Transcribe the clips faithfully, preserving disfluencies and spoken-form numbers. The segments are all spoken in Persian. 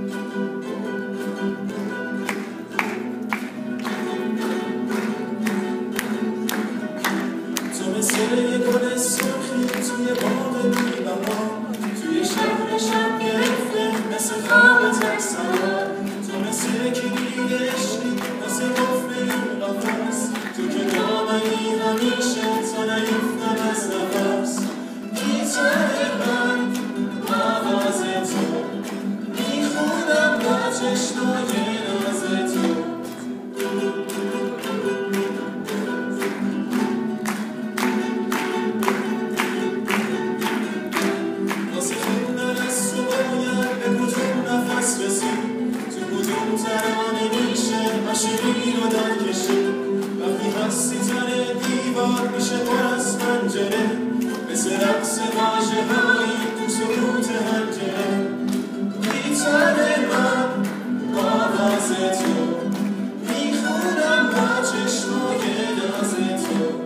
تو مثل یه گل سرخی توی باغ بی‌بها، توی شهر شب گرفته مثل خواب ترسناک. تو مثل کلید عشقی واسه قفل این قفس، تو که دامنی همیشه تا نیفتم از نفس. گیتار من آواز تو، میخونم با چشمای ناز تو. واسه خوندن از تو باید به کدوم نفس رسید، تو کدوم ترانه میشه عاشقی رو داد کشید. وقتی هستی تن دیوار میشه پر از پنجره، مثل رقص واژه‌هایی تو سکوت حنجره. گیتار من آواز تو، میخونم با چشمای ناز تو.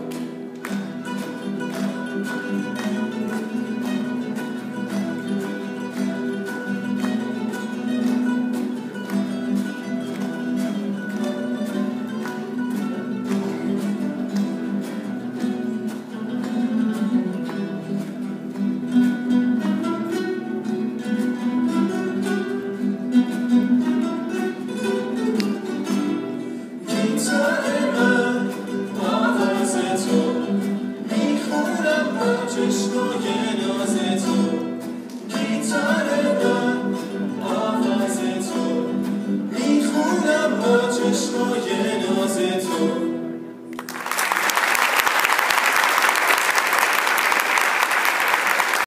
چشمای ناز تو، گیتار من آواز تو، میخونم با چشمای